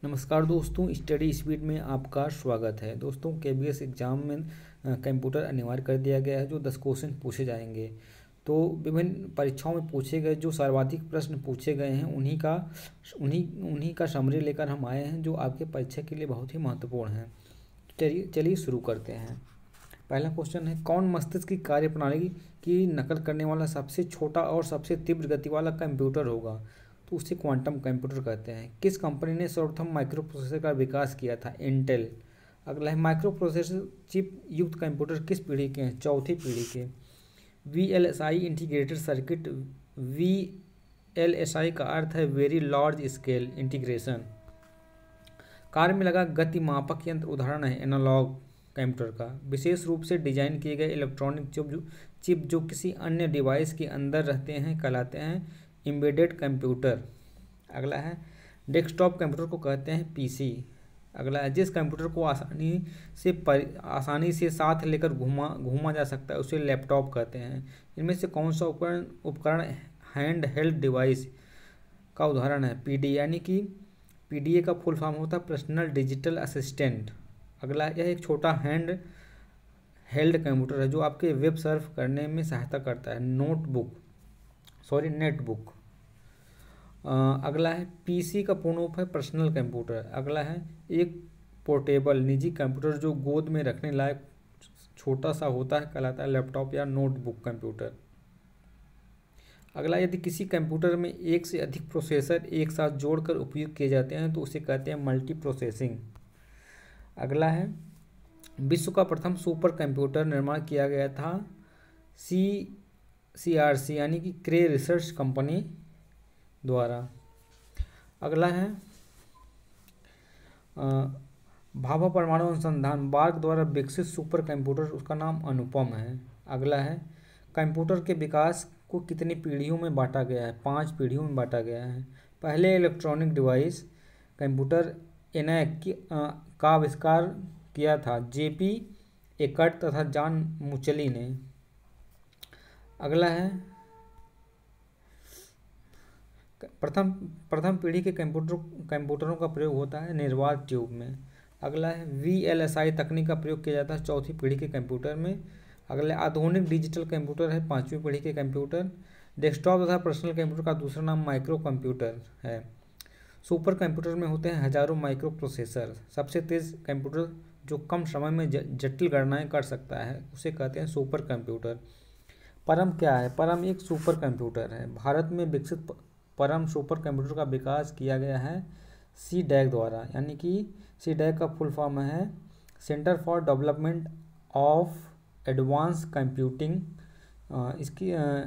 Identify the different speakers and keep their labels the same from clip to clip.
Speaker 1: नमस्कार दोस्तों, study speed में आपका स्वागत है। दोस्तों, केबीएस एग्जाम में कंप्यूटर अनिवार्य कर दिया गया है। जो 10 क्वेश्चन पूछे जाएंगे, तो विभिन्न परीक्षाओं में पूछे गए जो सर्वाधिक प्रश्न पूछे गए हैं उन्हीं का समरी लेकर हम आए हैं, जो आपके परीक्षा के लिए बहुत ही महत्वपूर्ण है। चलिए शुरू करते हैं। पहला क्वेश्चन है, कौन मस्तिष्क की कार्यप्रणाली की नकल करने वाला सबसे छोटा और सबसे तीव्र गति वाला कंप्यूटर होगा? तो उसे क्वांटम कंप्यूटर कहते हैं। किस कंपनी ने सर्वप्रथम माइक्रो प्रोसेसर का विकास किया था? इंटेल। अगला है, माइक्रो प्रोसेसर चिप युक्त कंप्यूटर किस पीढ़ी के हैं? चौथी पीढ़ी के। VLSI integrated circuit. वीएलएसआई का अर्थ है very large scale integration. Car में लगा गति मापक यंत्र उदाहरण है एनालॉग कंप्यूटर का। विशेष रूप से डिजाइन किए गए इलेक्ट्रॉनिक चिप जो किसी अन्य डिवाइस के अंदर रहते हैं कहलाते हैं एम्बेडेड कंप्यूटर। अगला है, डेस्कटॉप कंप्यूटर को कहते हैं पीसी। अगला है, जिस कंप्यूटर को आसानी से साथ लेकर घूमा जा सकता है उसे लैपटॉप कहते हैं। इनमें से कौन सा उपकरण हैंड हेल्ड डिवाइस का उदाहरण है? पीडी, यानी कि पीडीए का फुल फॉर्म होता है पर्सनल डिजिटल असिस्टेंट। अगला, यह एक छोटा हैंड हेल्ड कंप्यूटर है जो आपके वेब सर्फ करने में सहायता करता है। नेटबुक। अगला है, पीसी का पूर्ण रूप है पर्सनल कंप्यूटर। अगला है, एक पोर्टेबल निजी कंप्यूटर जो गोद में रखने लायक छोटा सा होता है कहलाता है लैपटॉप या नोटबुक कंप्यूटर। अगला, यदि किसी कंप्यूटर में एक से अधिक प्रोसेसर एक साथ जोड़कर उपयोग किए जाते हैं तो उसे कहते हैं मल्टी प्रोसेसिंग। अगला है, विश्व का प्रथम सुपर कंप्यूटर निर्माण किया गया था CRC यानी कि क्रे रिसर्च कंपनी द्वारा। अगला है, भाभा परमाणु अनुसंधान बार्क द्वारा विकसित सुपर कंप्यूटर, उसका नाम अनुपम है। अगला है, कंप्यूटर के विकास को कितनी पीढ़ियों में बांटा गया है? 5 पीढ़ियों में बांटा गया है। पहले इलेक्ट्रॉनिक डिवाइस कंप्यूटर ENIAC का आविष्कार किया था JP एकर्ट तथा जॉन मुचली ने। अगला है, प्रथम पीढ़ी के कंप्यूटरों का प्रयोग होता है निर्वात ट्यूब में। अगला है, VLSI तकनीक का प्रयोग किया जाता है चौथी पीढ़ी के कंप्यूटर में। अगला, आधुनिक डिजिटल कंप्यूटर है 5वीं पीढ़ी के कंप्यूटर। डेस्कटॉप तथा पर्सनल कंप्यूटर का दूसरा नाम माइक्रो कंप्यूटर है। सुपर कंप्यूटर में होते हैं हजारों माइक्रो प्रोसेसर। सबसे तेज कंप्यूटर जो कम समय में जटिल गणनाएं कर सकता है उसे कहते हैं सुपर कंप्यूटर। परम क्या है? परम एक सुपर कंप्यूटर है। भारत में विकसित परम सुपर कंप्यूटर का विकास किया गया है CDAC द्वारा, यानी कि CDAC का फुल फॉर्म है centre for development of advance computing. इसकी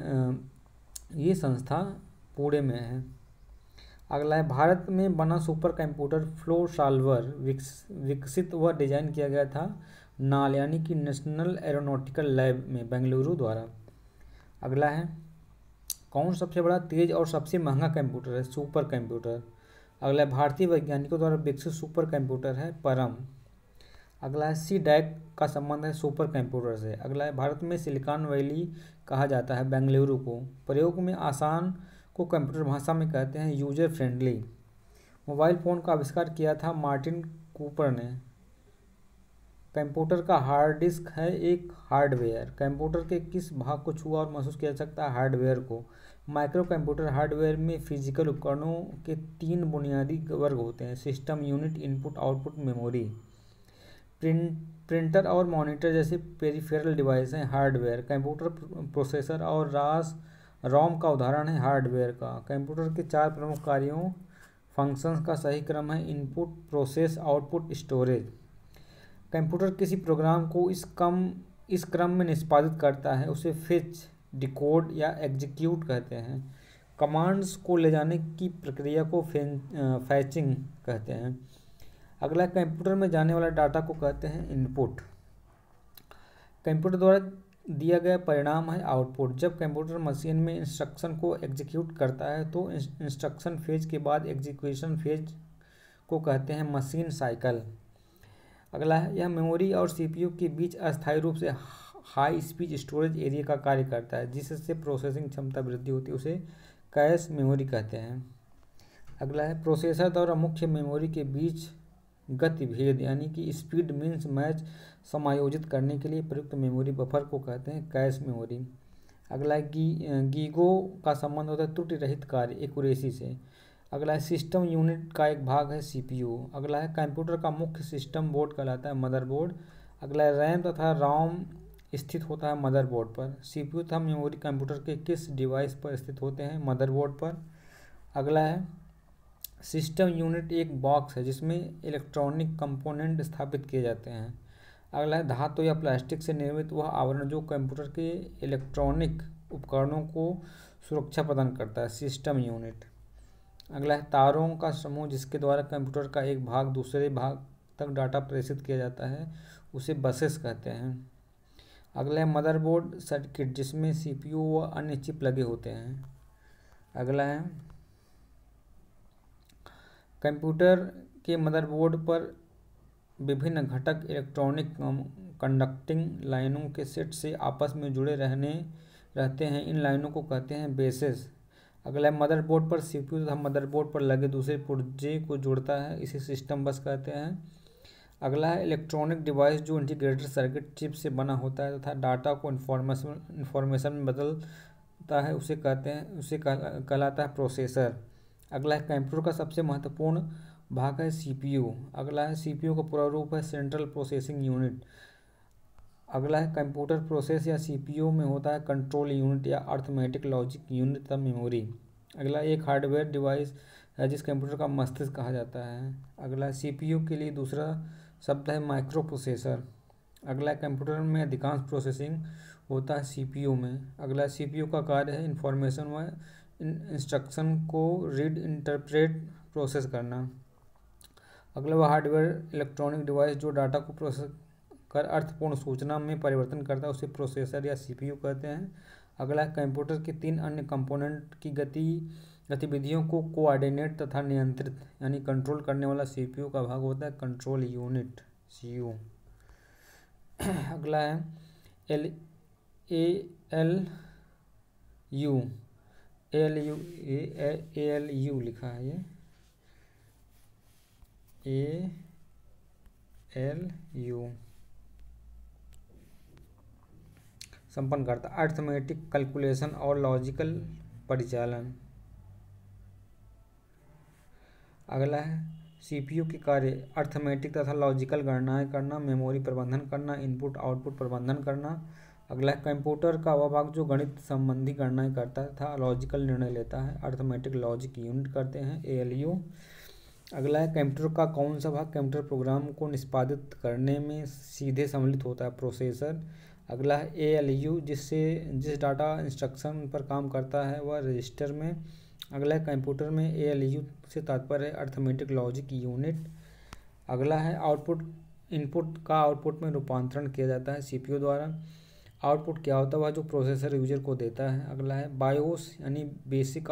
Speaker 1: ये संस्था पुणे में है। अगला है, भारत में बना सुपर कंप्यूटर फ्लो सॉल्वर विकसित व डिजाइन किया गया था नाल यानी कि नेशनल एरोनॉटिकल लैब में बेंगलुरु द्वारा। अगला है, कौन सबसे बड़ा तेज और सबसे महंगा कंप्यूटर है? Supercomputer. अगला है, भारतीय वैज्ञानिकों द्वारा विकसित सुपर कंप्यूटर है परम। अगला है, CDAC का संबंध है सुपर कंप्यूटर से। अगला है, भारत में सिलिकॉन वैली कहा जाता है बेंगलुरु को। प्रयोग में आसान को कंप्यूटर भाषा में कहते हैं यूजर फ्रेंडली। मोबाइल फ़ोन का आविष्कार किया था मार्टिन कूपर ने। कंप्यूटर का हार्ड डिस्क है एक हार्डवेयर। कंप्यूटर के किस भाग को छुआ और महसूस किया जा सकता है? हार्डवेयर को। माइक्रो कंप्यूटर हार्डवेयर में फिजिकल उपकरणों के 3 बुनियादी वर्ग होते हैं: system unit, input output, memory. Printer और मॉनिटर जैसे पेरिफेरल डिवाइस हैं हार्डवेयर। कंप्यूटर प्रोसेसर और ROM का उदाहरण है हार्डवेयर का। कंप्यूटर के 4 प्रमुख कार्यों फंक्शंस का सही क्रम है input, process, output, storage. Computer किसी प्रोग्राम को इस क्रम में निष्पादित करता है उसे फेच, डिकोड या एग्जीक्यूट कहते हैं। कमांड्स को ले जाने की प्रक्रिया को फैचिंग कहते हैं। अगला, कंप्यूटर में जाने वाला डाटा को कहते हैं इनपुट। कंप्यूटर द्वारा दिया गया परिणाम है आउटपुट। जब कंप्यूटर मशीन में इंस्ट्रक्शन को एग्जीक्यूट करता है तो इंस्ट्रक्शन फेज के बाद एग्जीक्यूशन फेज को कहते हैं मशीन साइकिल। अगला है, यह मेमोरी और CPU के बीच अस्थायी रूप से हाई स्पीड स्टोरेज एरिया का कार्य करता है जिससे प्रोसेसिंग क्षमता वृद्धि होती है, उसे कैश मेमोरी कहते हैं। अगला है प्रोसेसर द्वारा मुख्य मेमोरी के बीच गति भेद यानी कि स्पीड मीन्स मैच समायोजित करने के लिए प्रयुक्त मेमोरी बफर को कहते हैं कैश मेमोरी। अगला है गीगो का संबंध होता है त्रुटि रहित कार्य एक्यूरेसी से। अगला है सिस्टम यूनिट का एक भाग है सीपीयू। अगला है कंप्यूटर का मुख्य सिस्टम बोर्ड कहलाता है मदरबोर्ड। अगला है रैम तथा रोम स्थित होता है मदरबोर्ड पर। सीपीयू तथा मेमोरी कंप्यूटर के किस डिवाइस पर स्थित होते हैं? मदरबोर्ड पर। अगला है सिस्टम यूनिट एक बॉक्स है जिसमें इलेक्ट्रॉनिक कंपोनेंट स्थापित किए जाते हैं। अगला है धातु या प्लास्टिक से निर्मित वह आवरण जो कंप्यूटर के इलेक्ट्रॉनिक उपकरणों को सुरक्षा प्रदान करता है, सिस्टम यूनिट। अगला है तारों का समूह जिसके द्वारा कंप्यूटर का एक भाग दूसरे भाग तक डाटा प्रेषित किया जाता है, उसे बसेस कहते हैं। अगला है मदरबोर्ड सर्किट जिसमें सीपीयू व अन्य चिप लगे होते हैं। अगला है कंप्यूटर के मदरबोर्ड पर विभिन्न घटक इलेक्ट्रॉनिक कंडक्टिंग लाइनों के सेट से आपस में जुड़े रहते हैं, इन लाइनों को कहते हैं बेसेस। अगला है मदरबोर्ड पर सीपीयू तथा मदरबोर्ड पर लगे दूसरे पुर्जे को जोड़ता है, इसे सिस्टम बस कहते हैं। अगला है इलेक्ट्रॉनिक डिवाइस जो इंटीग्रेटेड सर्किट चिप से बना होता है तथा डाटा को इन्फॉर्मेशन में बदलता है, उसे कहलाता है प्रोसेसर। अगला है कंप्यूटर का सबसे महत्वपूर्ण भाग है सीपीयू। अगला है सीपीयू का पूरा रूप है सेंट्रल प्रोसेसिंग यूनिट। अगला है कंप्यूटर प्रोसेस या सीपीयू में होता है कंट्रोल यूनिट या अर्थमेटिक लॉजिक यूनिट तथा मेमोरी। अगला एक हार्डवेयर डिवाइस है जिस कंप्यूटर का मस्तिष्क कहा जाता है। अगला सीपीयू के लिए दूसरा शब्द है माइक्रो प्रोसेसर। अगला कंप्यूटर में अधिकांश प्रोसेसिंग होता है सीपीयू में। अगला सीपीयू का कार्य है इंफॉर्मेशन व इंस्ट्रक्शन को रीड इंटरप्रेट प्रोसेस करना। अगला वह हार्डवेयर इलेक्ट्रॉनिक डिवाइस जो डाटा को प्रोसेस कर अर्थपूर्ण सूचना में परिवर्तन करता है, उसे प्रोसेसर या सीपीयू कहते हैं। अगला कंप्यूटर के 3 अन्य कंपोनेंट की गतिविधियों को कोऑर्डिनेट तथा नियंत्रित यानी कंट्रोल करने वाला सीपीयू का भाग होता है कंट्रोल यूनिट सीयू। अगला है ALU लिखा है, ये ALU संपन्न करता है अर्थमेटिक कैलकुलेशन और लॉजिकल परिचालन। अगला है सीपीयू के कार्य अर्थमेटिक तथा लॉजिकल गणनाएं करना, मेमोरी प्रबंधन करना, इनपुट आउटपुट प्रबंधन करना। अगला है कंप्यूटर का वह भाग जो गणित संबंधी गणनाएं करता है तथा लॉजिकल निर्णय लेता है, अर्थमेटिक लॉजिक यूनिट करते हैं ALU। अगला है कंप्यूटर का कौन सा भाग कंप्यूटर प्रोग्राम को निष्पादित करने में सीधे सम्मिलित होता है? प्रोसेसर। अगला है ALU जिस डाटा इंस्ट्रक्शन पर काम करता है वह रजिस्टर में। अगला है कंप्यूटर में ALU से तात्पर्य है अर्थमेटिक लॉजिक यूनिट। अगला है इनपुट का आउटपुट में रूपांतरण किया जाता है सीपीयू द्वारा। आउटपुट क्या होता है? वह जो प्रोसेसर यूजर को देता है। अगला है बायोस यानी बेसिक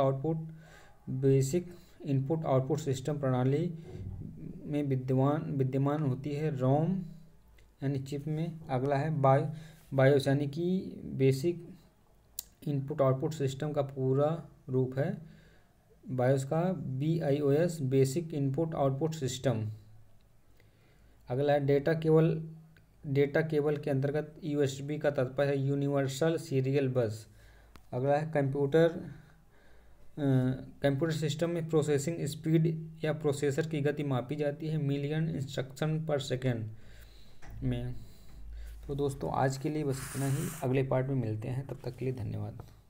Speaker 1: इनपुट आउटपुट सिस्टम प्रणाली में विद्यमान होती है रोम यानी चिप में। अगला है बायोस यानी कि बेसिक इनपुट आउटपुट सिस्टम का पूरा रूप है बायोस का BIOS basic input output system. अगला है डेटा केबल के अंतर्गत USB का तात्पर्य है यूनिवर्सल सीरियल बस। अगला है कंप्यूटर सिस्टम में प्रोसेसिंग स्पीड या प्रोसेसर की गति मापी जाती है मिलियन इंस्ट्रक्शन पर सेकेंड में। तो दोस्तों आज के लिए बस इतना ही, अगले पार्ट में मिलते हैं, तब तक के लिए धन्यवाद।